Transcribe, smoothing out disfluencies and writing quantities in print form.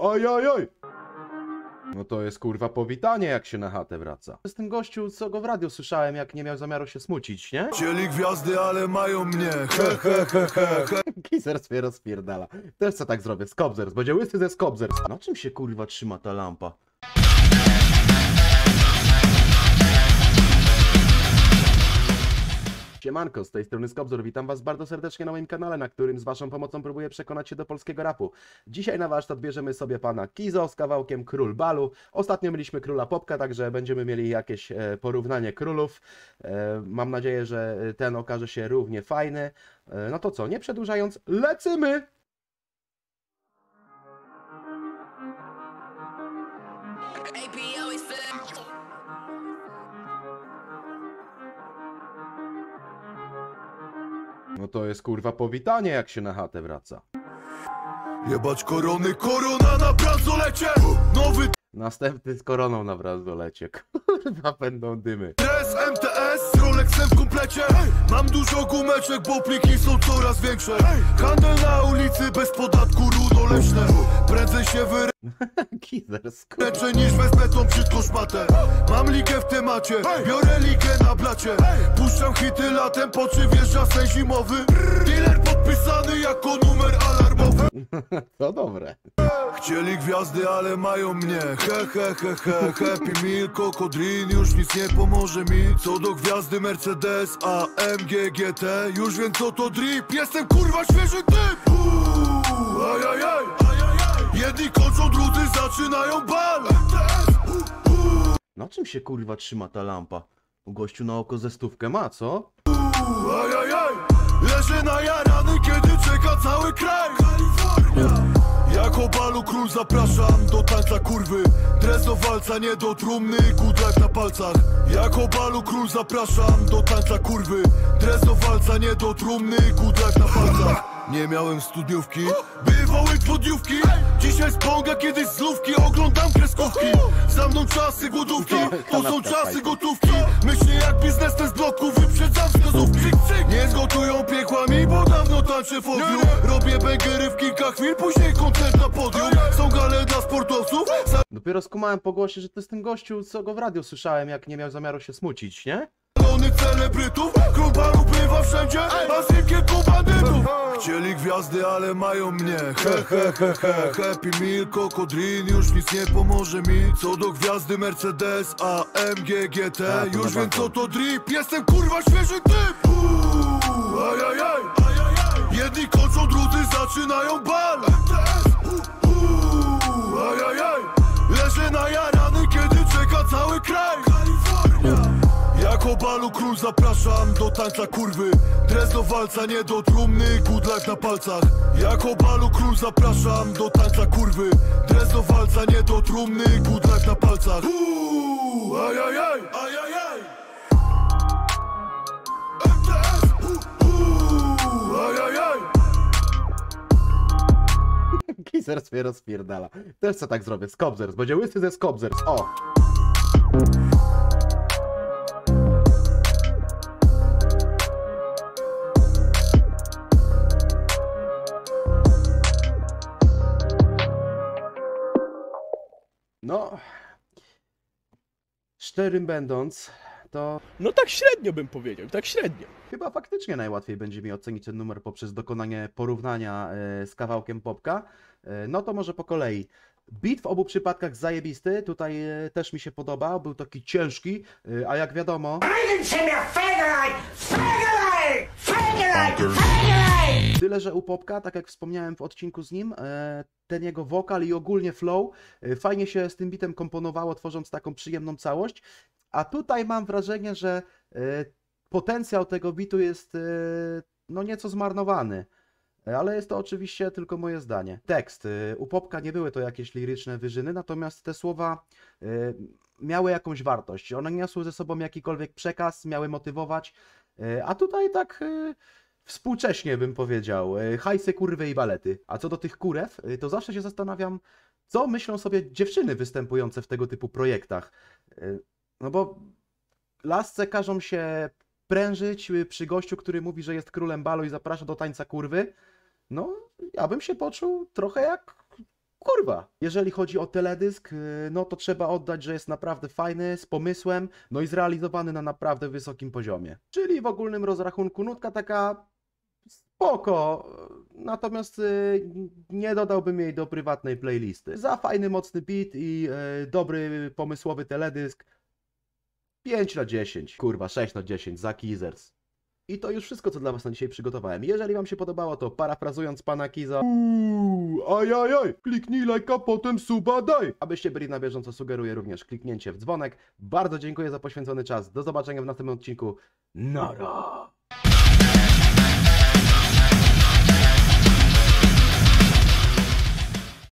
Oj, oj, oj! No to jest kurwa powitanie, jak się na chatę wraca. To jest ten gościu, co go w radiu słyszałem, jak nie miał zamiaru się smucić, nie? Chcieli gwiazdy, ale mają mnie. He, he, he, he, he. Kizers mnie rozpierdala. Też co tak zrobię, Skobzers, będzie łysy ze Skobzers. Na czym się kurwa trzyma ta lampa? Siemanko, z tej strony Skobzor, witam was bardzo serdecznie na moim kanale, na którym z waszą pomocą próbuję przekonać się do polskiego rapu. Dzisiaj na warsztat bierzemy sobie pana Kizo z kawałkiem Król Balu. Ostatnio mieliśmy Króla Popka, także będziemy mieli jakieś porównanie królów. Mam nadzieję, że ten okaże się równie fajny. No to co, nie przedłużając, lecimy! No to jest kurwa powitanie, jak się na chatę wraca. Jebać korony, korona na bransolecie. Nowy Następny z koroną na bransolecie. Kurwa, będą dymy. dres, MTS z Rolexem w komplecie. Mam dużo gumeczek, bo pliki są coraz większe. Handel na ulicy bez podatku, rudo leśne. Prędzej się Kizers, wyręczę niż wezmę tą brzydką szmatę. Mam ligę w temacie, biorę ligę na blacie. Puszczam hity latem, po czym wjeżdża sen zimowy. Dealer podpisany jako numer alarmowy. to dobre. Chcieli gwiazdy, ale mają mnie. He, he, he, he. Happy Meal, Kokodrin, już nic nie pomoże mi. Co do gwiazdy Mercedes, AMG, GT. Już wiem co to drip, jestem kurwa świeży typ. Ajajaj, jedni kończą, drudzy zaczynają bal. Na czym się kurwa trzyma ta lampa? U gościu na oko ze stówkę ma, co? Ajajaj, leżę najarany, kiedy czeka cały kraj. Kalifornia. Jako Balu król zapraszam do tańca kurwy. Dres do walca, nie do trumny, good life na palcach. Jako Balu król zapraszam do tańca kurwy. Dres do walca, nie do trumny, good life na palcach. Nie miałem studniówki, bywały dwudniówki. Dzisiaj z Ponga, kiedyś z lówki. Oglądam kreskówki, za mną czasy głodówki. To są czasy gotówki. Myślę jak biznes ten z bloku, wyprzedzam wskazówki. Nie zgotują piekłami, bo dawno tańczę w ogniu. Robię bęgery w kilka chwil, później koncert na podium. Są gale dla sportowców. Dopiero skumałem po głosie, że to jest ten gościu, co go w radiu słyszałem, jak nie miał zamiaru się smucić, nie? Celebrytów, Król Balu bywa wszędzie, a z nim kilku bandytów. Chcieli gwiazdy, ale mają mnie. He, he, he, he. Happy Meal, Kokodrin, już nic nie pomoże mi. Co do gwiazdy Mercedes, AMG, GT. Już wiem co to drip, jestem kurwa świeży typ. Ajajaj, jedni kończą, drudzy zaczynają bal. Ajajaj, leżę najarany, kiedy czeka cały kraj. Kalifornia. Jako Balu król zapraszam do tańca kurwy. Dres do walca, nie do trumny, good life na palcach. Jako Balu król zapraszam do tańca kurwy. Dres do walca, nie do trumny, good life na palcach. Ajajaj, ajajaj. MTS, ajajaj. Kizers mnie rozpierdala. Też co tak zrobię, Skobzers, będzie łysy ze Skobzers, o! No, szczerym będąc, to No tak średnio bym powiedział, tak średnio. chyba faktycznie najłatwiej będzie mi ocenić ten numer poprzez dokonanie porównania z kawałkiem Popka. No to może po kolei. Beat w obu przypadkach zajebisty, tutaj też mi się podobał, był taki ciężki, a jak wiadomo... Tyle, że u Popka, tak jak wspomniałem w odcinku z nim, ten jego wokal i ogólnie flow fajnie się z tym bitem komponowało, tworząc taką przyjemną całość, a tutaj mam wrażenie, że potencjał tego bitu jest no nieco zmarnowany. Ale jest to oczywiście tylko moje zdanie. Tekst. U Popka nie były to jakieś liryczne wyżyny, natomiast te słowa miały jakąś wartość. One niosły ze sobą jakikolwiek przekaz, miały motywować, a tutaj tak współcześnie bym powiedział. Hajsy, kurwy i balety. A co do tych kurew, to zawsze się zastanawiam, co myślą sobie dziewczyny występujące w tego typu projektach. No bo lasce każą się prężyć przy gościu, który mówi, że jest królem balu i zaprasza do tańca kurwy. No, ja bym się poczuł trochę jak kurwa, jeżeli chodzi o teledysk, no to trzeba oddać, że jest naprawdę fajny, z pomysłem, no i zrealizowany na naprawdę wysokim poziomie. Czyli w ogólnym rozrachunku nutka taka spoko, natomiast nie dodałbym jej do prywatnej playlisty. Za fajny, mocny beat i dobry, pomysłowy teledysk 5/10, kurwa 6/10 za Kizers. I to już wszystko, co dla was na dzisiaj przygotowałem. Jeżeli wam się podobało, to parafrazując pana Kiza, ajajaj, kliknij lajka, potem suba daj. Abyście byli na bieżąco, sugeruję również kliknięcie w dzwonek. Bardzo dziękuję za poświęcony czas. Do zobaczenia w następnym odcinku. Nara!